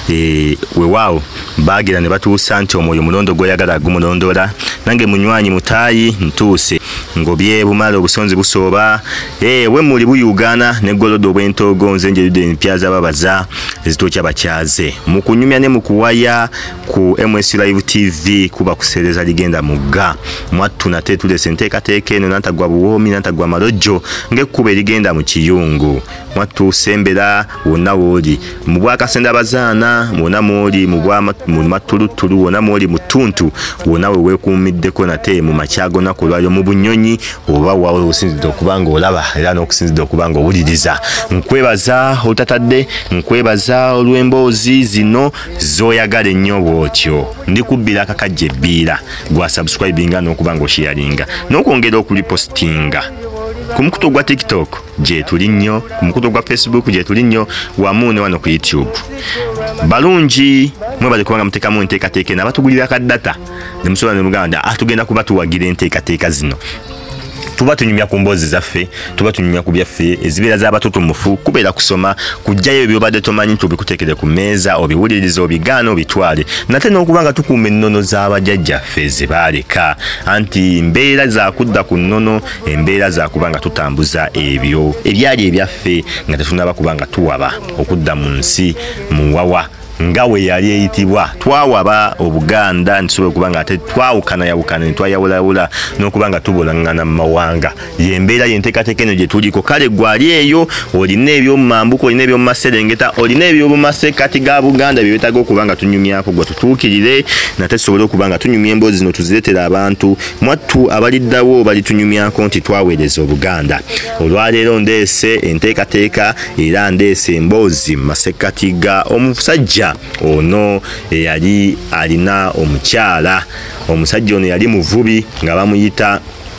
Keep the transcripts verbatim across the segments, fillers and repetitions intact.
eh wewawo bagira ne batuusa nti omwoyo mulondo goyagala gumulondola nange munywanyi mutayi ntuse ngobye bumalo obusonzi busooba eh we muli buyugana ne golodo bwentogo nze njerude mpyaza babaza ezitokya bakyaze mukunyumya ne mukuwaya ku M S Live T V kuba kusereza ligenda mugga mwattu nate tule senteka teke no nantagwa buwomi nantagwa malojo nge kuba ligenda mu kiyungu mwattu sembera wonna woli mubwa kasenda bazana mubona moli mubwa mu matulutulu wona moli mutuntu wona we wekumiddeko nate mu makyago nakolwayo mu bunyonyi oba wawe osinzidde okubanga olaba era n'okusinzidde okubanga owuliriza nkwebaza otatadde nkwebaza olw'emboozi zino zoyagala ennyo bwotyo ndikubbira akakajja ebbiira gwa subscribinga n'okubanga osharinga n'okwongera okulipostinga ku mukutu gwa TikTok je tuli nnyo ku mukutu gwa Facebook je tuli nnyo wamu ne wano ku YouTube balungi mwe bali kubanga mutekamu enteekateeka nabatugulira ka data ne musobola ne muganda atugenda kuba tuwagira enteekateeka zino tuba tunyumya ku mbozi zaffe tuba tunyumya ku byaffe ezibira z'abatoto mufu kubeera kusoma kujjayo ebyo badde tomanyi tubikuteekere ku meeza obiwuliriza obigaana obitwale nate n'okubanga tukuuma ennono z'abajjajjaffe ze baaleka anti mbeera za kudda ku nnono embeera za kubanga tutambuza ebyo ebyali ebyaffe nga tetunaba kubanga tuwaba okudda mu nsi muwawa ngawe yali eyitibwa twawaba obuganda ntusobola kubanga ate twawukana yawukana ntwayawulawula n'okubanga tubolangana mu mawanga yembeera yenteekateeka eno gye tuliko kale gwali eyo olina ebyomumambuka olina ebyomumaserengeta olina ebyomumasekati ga buganda byewetaaga okubanga tunyumyako gwe tutuukirire nate tusobole okubanga tunyumya emboozi zino tuzireetera abantu mwattu abaliddawo balitunyumyako nti twaweereza obuganda olwaleero ndeese enteekateeka era ndeese emboozi mu masekati ga omusajja ono yali alina omukyala omusajja ono yali muvubi nga bamuyita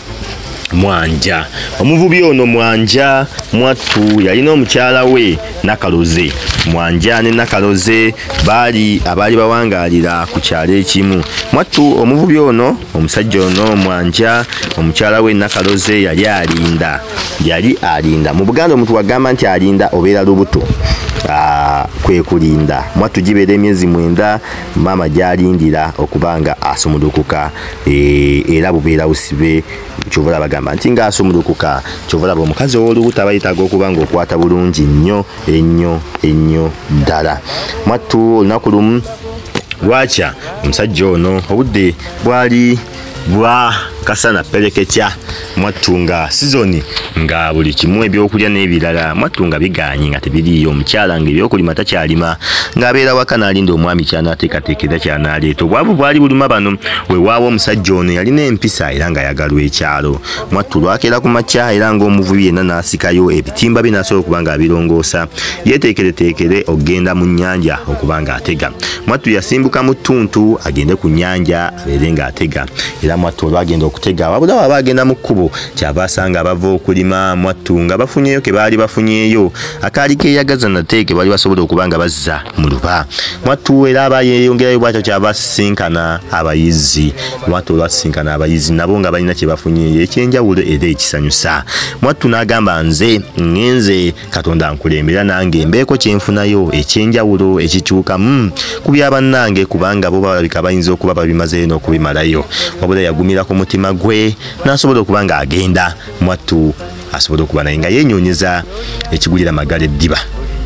Mwanja omuvubi ono Mwanja mwattu yalina omukyala we Nakaloze Mwanja ne Nakaloze bali abali bawangalira ku kyalo ekimu mwattu omuvubi ono omusajja ono Mwanja omukyala we Nakaloze yali alinda yali alinda mu Buganda omuntu wagamba nti alinda obeera lubuto Ah, kwe kulinda mwattu gibeera emyezi mwenda mama gyalindira okubanga asumulukuka e, era bubeera busibe kyovula bagamba nti nga asumulukuka kyovula omukazi ow'olubuto abayitaga okubanga okwata bulungi nnyo ennyo ennyo ddala mwattu olunaku lumu lwakya omusajja ono obudde bwali bwa kasana peleketya mwattu nga sizoni nga buli kimu ebyokulya n'ebirala mwattu nga biganyi nga tebiriyo omukyala nga ebyokulima takyalima ng'abeera waka n'alinda omwami kyanaateekateekera kyanaaleeta obwavu bwali buluma bano weewaawo omusajja ono yalina empisa era nga yagalwa ekyalo mwattu lwakeera ku makya era ng'omuvubi yenna n'asikayo ebitimba bye n'asobola okuba nga abirongoosa yeeteekereteekere okgenda mu nnyanja okuba nga atega mwattu yasimbuka mu ttuntu agende ku nnyanja abeere ng'atega era mwattu olwagenda okutega wabula waba agenda mu kkubo kyava asanga abava okulima mwattu nga bafunyeyo ke baali bafunyeyo akaali keeyagaza nate ke baali basobola okuba nga bazza mu luba mwattu era aba yeeyongerayo bwatyo kyava asisinkana abayizi mwattu olwasisinkana abayizi nabo nga balina kye bafunyeyo ekyenjawulo era ekisanyusa mwattu n'agamba nze ngenze Katonda nkulembera nange mbeeko kyenfunayo ekyenjawulo ekikyukamu ku bya bannange kubanga bo balabika bayinza okuba babimazeyo n'okubimalayo wabula yagumira ku mutima gwe n'asobola okuba nga agenda mwattu asobola okuba naye nga yeenyonyeza ekigulira magala eddiba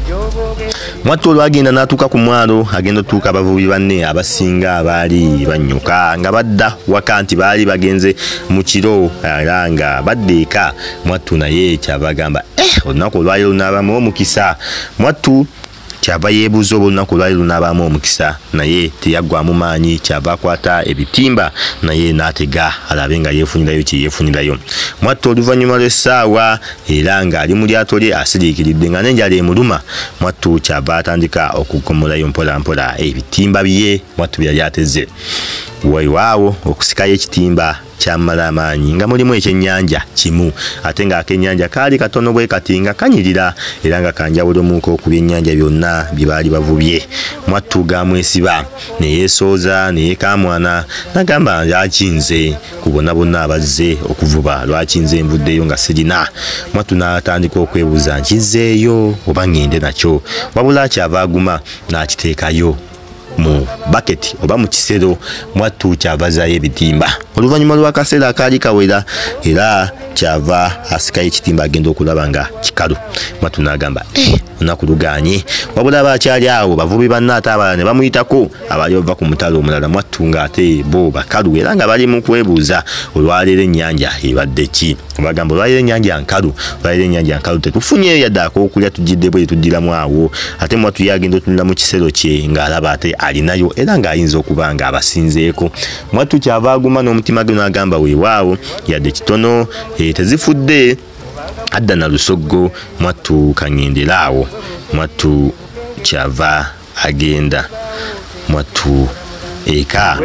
mwattu olwagenda n'atuuka ku mwalo agenda otuuka abavubi banne abasinga abaali banyuka nga badda waka nti baali bagenze mu kiro era nga badda eka mwattu naye kyava agamba eh olunaku olwali lunaabamu omukisa mwattu kyava yeebuuza oba olunaku lwali lunaabamu omukisa naye teyaggwamu maanyi kyava akwata ebitimba naye n'atega alabe nga yeefunirayo kye yeefunirayo mwattu oluvannyuma lw'essaawa era ng'ali mu lyato lye asiriikiridde nga n'enjala emuluma mwattu kyava atandika okukomolayo mpola mpola ebitimba bye mwattu bye yali ateze waiwaawo okusikayo ekitimba kyamala amaanyi nga mulimu ekyennyanja kimu ate nga akennyanja kaali katono bwe kati nga kanyirira era nga kanjawulomuko ku byennyanja byonna bye baali bavubye. Mwattu gamwesiba ne yeesooza ne yeekamwana n'agamba lwaki nze ku bonna bonna abazze okuvuba lwaki nze nvuddeyo nga sirina. Mwattu n'atandika okwebuuza nkizzeeyo oba ngende nakyo wabula kyava aguma n'akiteekayo mu bucket oba mu kisero. Mwattu kyava zaayo ebitimba oluvannyuma lw'akaseera akaali kawera era kyava asikayo ekitimba agenda okulaba nga kikalu. Mwattu n'agamba eh olunaku lugaanye wabula abakyali awo bavubi banna ate abalala ne bamuyitako abaali bava ku mutalo omulala. Mwattu ng'ate bo bakalu era nga bali mu kwebuuza olwaleero ennyanja ebadde ki. Bagamba olwaleero ennyanja nkalu olwaleero ennyanja nkalu tetufunyeyo yadde ak'okulya tujjidde bwe tuddiramu awo. Ate Mwattu yagenda otunula mu kisero kye ng'alaba ate alinayo era ng'ayinza okuba nga abasinzeeko. Mwattu kyava aguma n'omutima gwe n'agamba weewaawo yadde kitono e, tezifudde adda na lusoggo. Mwattu kangenderaawo. Mwattu kyava agenda Mwattu eka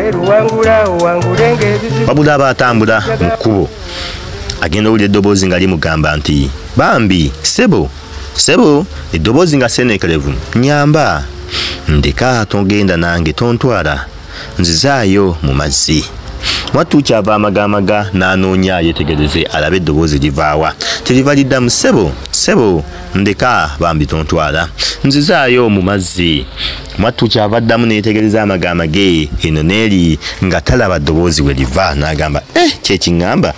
wabula aba atambula mu kkubo agenda owulira eddoboozi nga limugamba nti bambi sebo sebo eddoboozi nga seneekerevu nyamba ndeka togenda nange tontwala nzizaayo mu mazzi. Mwattu kyava amagamaga n'anoonya yetegereze alabe eddoboozi livaawa teriva liddamu sebo sebo ndeka bambi tontwala nzizaayo mu mazzi. Mwattu kyava addamu neyetegereza amagama ge eno neeri nga talaba ddoboozi we liva n'agamba eh kyekiŋŋamba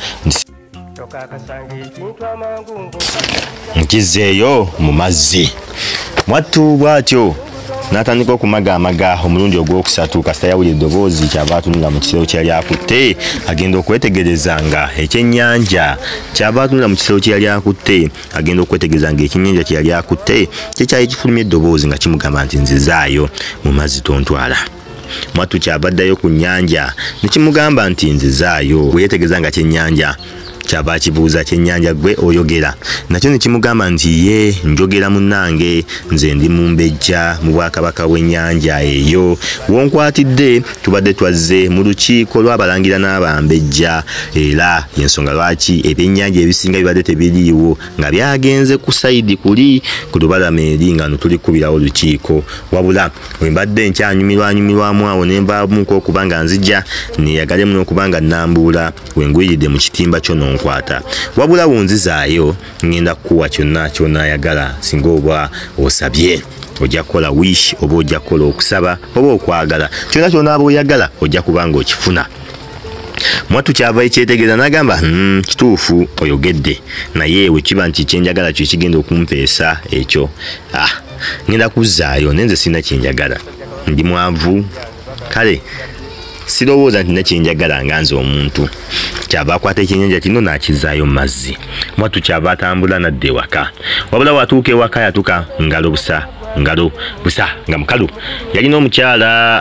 nkizzeeyo mu mazzi. Mwattu bw'atyo n'atandika okumagaamaga omulundi ogwokusatu kasita yawulira eddoboozi kyava atunula mu kisero kyeyali akutte agenda okwetegereza nga ekyennyanja kyava atunula mu kisero kyeyali akutte agenda okwetegereza nga ekyennyanja kyeyali akutte kyekyali kifulumya eddoboozi nga kimugamba nti nzizaayo mu mazzi tontwala. Mwattu kyava addayo ku nnyanja ne kimugamba nti nzizaayo. Bwe yeetegereza nga kyennyanja kyava kibuuza kyennyanja gwe oyogera nakyo ne kimugamba nti ye njogera munnange nze ndi mumbejja mu bwakabaka bw'ennyanja eyo wonkwatidde tubadde twazze mu lukiiko lw'abalangira n'abambejja era yensonga lwaki ebyennyanja ebisinga bibadde tebiriiwo nga byagenze ku sayidi kuli ku lubalama eri nga no tulikubirawo olukiiko wabula bwe mbadde nkyanyumirwanyumirwamu awo ne mbaamuko okuba nga nzijja neeyagale muno okuba nga nnambuula wenguyiridde mu kitimba kyo nkwata wabula wonzizaayo ngenda kuwa kyonna ky'onaayagala singa oba osabye ojja kukola wish oba ojja kukola okusaba oba okwagala kyonna ky'onaaba oyagala ojja kubanga okifuna. Mwattu kyava ekyetegereza n'agamba hmm, kituufu oyogedde naye we kiba nti kyenjagala kyo kigenda okumpeesa ekyo ah, ngenda kuzzaayo nenze sina kyenjagala ndi mwavu kale sirowooza nti nakyenjagala nga nze omuntu. Kyava akwata ekyennyanja kino n'akizaayo mu mazzi. Mwattu kyava atambula n'adda ewaka wabula watuuka ewaka yatuuka ngalo busa ngalo busa nga mukalu yalina omukyala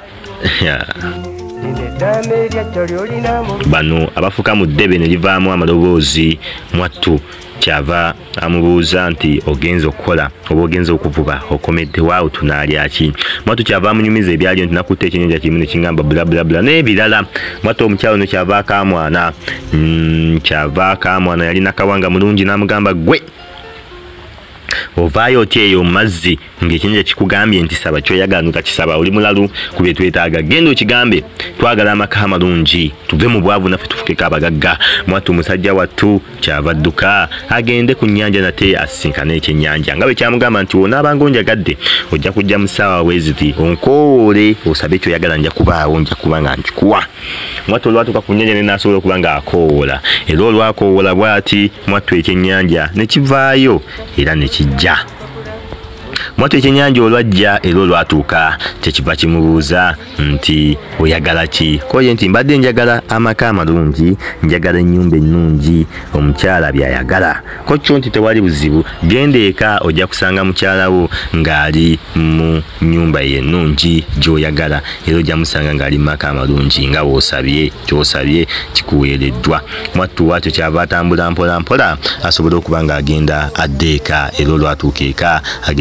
bano abafuka mu ddebe ne livaamu amaloboozi. Mwattu kyava amubuuza nti ogenza okukola oba ogenza okuvuba okomedde waawo tunaalya ki. Mwattu kyava amunyumiza ebyaliyo nti nakutte ekyennyanja kimu ne kingamba bula bula bula n'ebirala. Mwattu omukyalo ne kyava akamwana mm, kyava akamwana yalina kawanga mulungi n'amugamba gwe ovaayo otya eyo mu mazzi ng'ekyennyanja kikugambye nti saba kyoyagala notakisaba oli mulalu ku bye twetaaga genda okigambe twagala amaka amalungi tuve mu bwavu naffe tufukeko abagagga. Mwattu musajja wattu kyava adduka agende ku nnyanja nate asisinkane ekyennyanja nga bwe kyamugamba nti wonaabanga onjagadde ojja kujja mu ssaawa weeziti onkowoole osabe kyoyagala nja kubaawo nja kuba nga nkikuwa. Mwattu olwatuuka ku nnyanja ne n'asobola okuba nga akoowoola era olwakoowoola bw'ati Mwattu ekyennyanja ne kivaayo era ne kijja. Mwattu ekyennyanja olwajja era olwatuuka kyekiva kimubuuza nti oyagala ki koye nti mbadde njagala amaka amalungi njagala ennyumba ennungi omukyala byayagala ko kyo nti tewali buzibu genda eka ojja kusanga mukyala wo ng'ali mu nnyumba ye ennungi gy'oyagala era ojja musanga ng'ali mu maka amalungi nga woosabye ky'osabye kikuweereddwa. Mwattu bw'atyo kyava atambula mpola mpola asobole okuba ng'agenda adda eka era olwatuuka eka agenda otuuka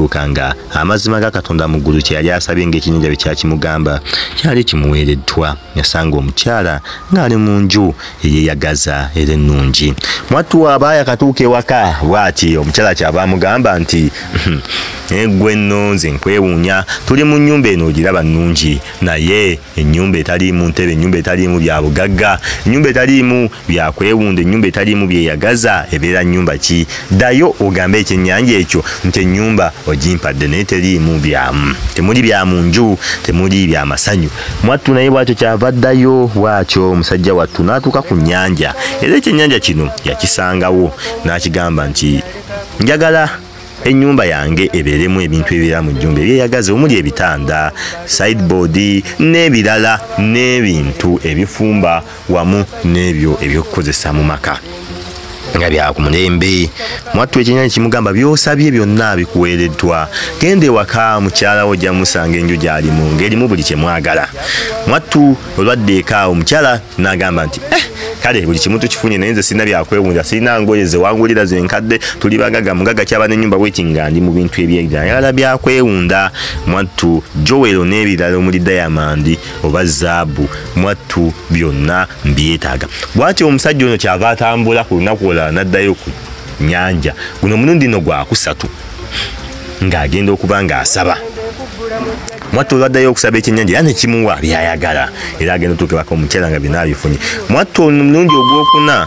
bwatukanga amazima ga Katonda mu ggulu kye yali asabye ng'ekyennyanja bwe kyakimugamba kyali kimuweereddwa. Yasanga omukyala ng'ali mu nju eyeeyagaza era ennungi. Mwattu aba yakatuuka ewaka bw'ati omukyala kyava amugamba nti gwe nno nze nkwewuunya, tuli mu nnyumba eno ogiraba nnungi naye ennyumba etaliimu ntebe, ennyumba etaliimu bya bugagga, ennyumba etaliimu bya kwewunda, ennyumba etaliimu byeyagaza ebeera nnyumba ki? Ddayo ogambe ekyennyanja ekyo nti ennyumba ogimpadde naye teriimu byamu, temuli bya mu nju, temuli bya masanyu. Mwattu naye bw'atyo kyava addayo bw'atyo omusajja wattu n'atuuka ku nnyanja era ekyennyanja kino yakisangawo n'akigamba nti njagala ennyumba yange ebeeremu ebintu ebibeera mu nnyumba ebyeyagaza omuli ebitanda, sideboard n'ebirala n'ebintu ebifumba wamu n'ebyo ebyokukozesa mu maka nga bya ku mulembe. Mwattu ekyennyanja kimugamba by'osabye byonna bikuweereddwa, genda ewaka mukyala wo ojja musanga enju gy'alimu ng'erimu buli kye mwagala. Mwattu olwadde eka omukyala n'agamba nti eh kale buli kimu tukifunye naye nze sirina byakwewunda, sirina ngoye ze wangulira ze nkadde, tuli bagaga mugaga kyaba n'ennyumba bw'eti nga ndi mu bintu eby'ayagala byakwewunda. Mwattu Joel n'ebirala omuli Diamond oba zaabu, mwattu byonna mbyetaaga. Bw'atyo omusajja ono kyava atambula ku lunaku olulala n'addayo ku nnyanja. Guno omulundi nno gwakusatu ng'agenda okuba ng'asaba. Mwattu olwaddayo okusaba ekyennyanja era ne kimuwa byayagala era agenda otuukebako omukyala nga byonna bifunye. Mwattu omulundi ogwokuna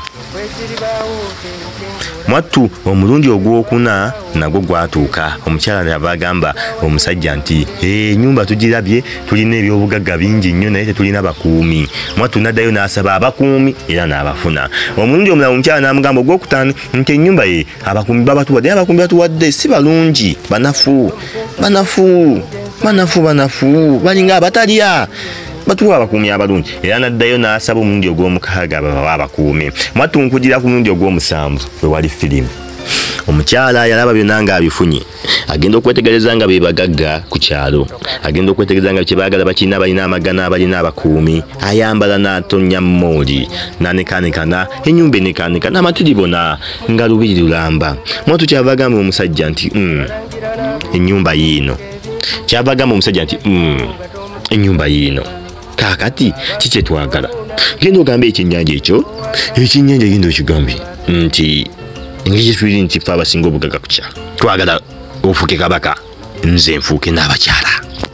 Mwattu omulundi ogwokuna nagwo gwatuuka, omukyala yava agamba omusajja nti ennyumba tugirabye, tulina ebyobugagga bingi nnyo naye tetulina bakuumi. Mwattu n'addayo n'asaba abakuumi era n'abafuna. Omulundi omulala omukyala n'amugamba ogwokutaano nti ennyumba ye abakuumi babatuwadde, naye abakuumi batuwadde si balungi, banafu banafu banafu banafu balinga abatalya, batuwa abakuumi abalungi. Era n'addayo n'asaba omulundi ogw'omukaaga babawa abakuumi. Mwattu nkujira ku mulundi ogw'omusanvu we wali firimu. Omukyala yalaba byonna ng'abifunye, agenda okwetegereza nga be bagagga ku kyalo, agenda okwetegereza nga kye baagala bakirina, balina amagana, balina abakuumi, ayambala n'atonnya mooli n'anekaanekana, ennyumba enekaaneka n'amatuli bona nga lubiri lulamba. Mwattu kyava agamba omusajja nti ennyumba yiino, kyava agamba omusajja nti ennyumba yiino kaakati kiki twagala? Genda ogambe ekyennyanja ekyo, ekyennyanja genda okigambye nti engeri tuli nti ffe abasinga obugagga ku kyalo twagala ofuuke kabaka, nze nfuuke n'abakyala.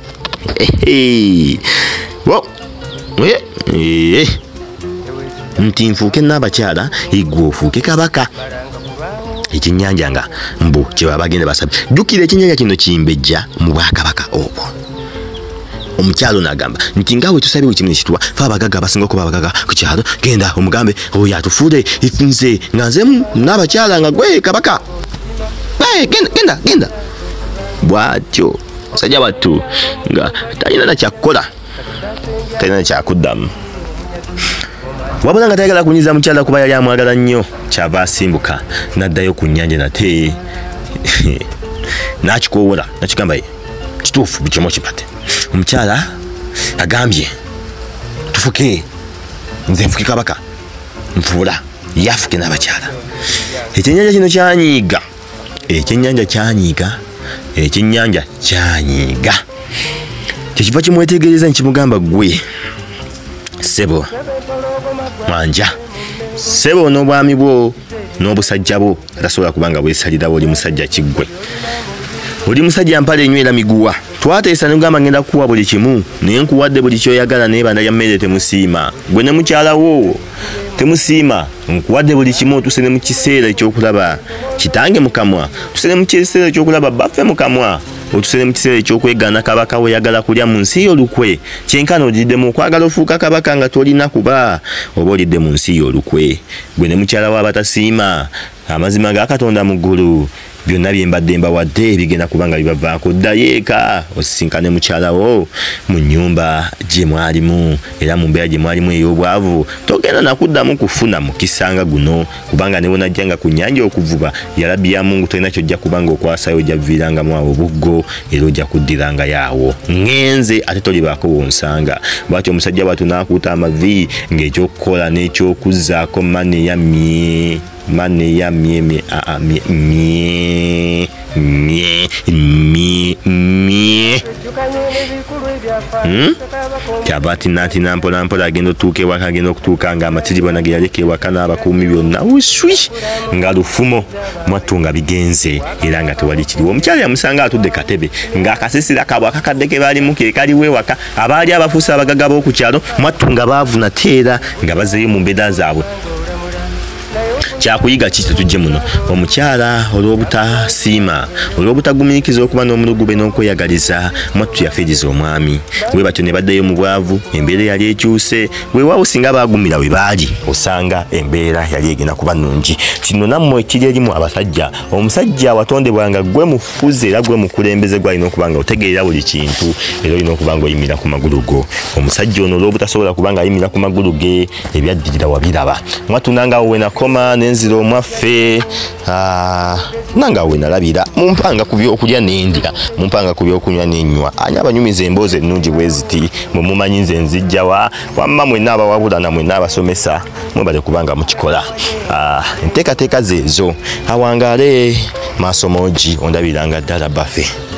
Nti nfuuke n'abakyala egwe ofuuke kabaka. Ekyennyanja nga mbu kye baba bagenda basabye. Jjukira ekyennyanja kino kimbejja mu bwakabaka obwo. Omukyalo n'agamba nti nga bwe tusabye buli kimu ne kituwa, ffe abagagga abasinga okuba abagagga ku kyalo, genda omugambe oyo atufuule nze nga nzemu n'abakyala nga gwe kabaka. Genda genda genda. Bw'atyo musajja wattu nga talina na kyakkola, talina na kyakuddamu. Wabula nga tayagala kunyiza mukyala kuba yali amwagala nnyo, kyava asimbuka n'addayo ku nnyanja nate n'akikoowola n'akigamba kituufu buli kimu okipate. Omukyala agambye tufuke, nze nfuke kabaka, nfuula yafuke n'abakyala. Ekyennyanja kino kyanyiiga, ekyennyanja kyanyiiga, ekyennyanja kyanyiiga. Kyekiva kimwetegereza nkimugamba gwe ssebo Mwanja, ssebo n'obwami bwo n'obusajja bwo atasobola kubanga bwesalirawo, oli musajja kiggwe, oli musajja mpale enywera miguwa. Twateesa n'ogamba ngenda kukuwa buli kimu naye nkuwadde buli kyoyagala naye banda ya mmere temusiima. Gwe ne mukyala wo temusiima, nkuwadde buli kimu otuse ne mu kiseera ekyokulaba kitange mukamwa, otuse ne mu kiseera ekyokulaba baffe mukamwa, otuse ne mu kiseera ekyokwegaana kabaka we yagala kulya mu nsi y'olukwe. Kyenkana olidde mu kwagala ofuuka kabaka nga tolina kuba oba olidde mu nsi y'olukwe. Gwe ne mukyala wo abatasiima, amazima ga Katonda mu ggulu byonna bye mbadde mbawadde bigenda kubanga bibavaako. Ddayo eka osisinkane mukyala wo mu nnyumba gye mwalimu era mu mbeera gye mwalimu ey'obwavu, togenda nakuddamu kufuna mukisa nga guno, kubanga ne wonajjanga ku nnyanja okuvuba yalabbi ya Mungu tolina kyojja kubanga okwasayo ojja viirangamu awo obuggo era ojja kuddiranga yaawo. Ngenze ate tolibaako wonsanga. Bw'atyo omusajja bw'atyo n'akuuta amavi ng'ekyokukola n'ekyokuzzaako mane ya mye mane ya mye mye a a mye mye mye mye mye Hmm? Kyabati nati nampola mpola agenda otuuka ewaka agenda okutuuka nga amatiri bona ge yaleka ewaka n'abakuumi byonna uswi nga lufumo mwattu nga bigenze era nga tewali kiriwo. Omukyala yamusanga atudde katebe ng'akasisira kabwe akakadde ke baalimu ke kaliwo ewaka abaali abafuusa abagaga b'oku kyalo mwattu nga baavuna teera nga bazeeyo mu mbeera zaabwe. Kyakuyiga kiki tujje muno omukyala olw'obutasiima olw'obutagumiikiza okuba n'omulugube n'okweyagaliza mwattu yafeeriza omwami bwe batyo ne baddayo mu bwavu embeera yali ekyuse weewaawo singa baagumira we baali osanga embeera yali egenda kuba nnungi. Kino nammwe kiri erimu abasajja omusajja watondebwanga gwe mufuzi era gwe mukulembeze gwalina okuba nga otegeera buli kintu era olina okuba nga oyimira ku magulu go. Omusajja ono olw'obutasobola kuba nga ayimira ku magulu ge ebyaddirira wabiraba mwattu nanga we nakoma nenzira omwaffe nanga we nalabira mumpanga ku byokulya n'endira mumpanga ku byokunywa n'ennywa ani abanyumiza emboozi ennungi bwe ziti mwe mumanyi nze nzijjawa wamma mwenna abawabula na mwenna abasomesa mwebale kubanga mukikola. Enteekateeka zeezo awangaale maaso moogi ondabiranga ddala baffe.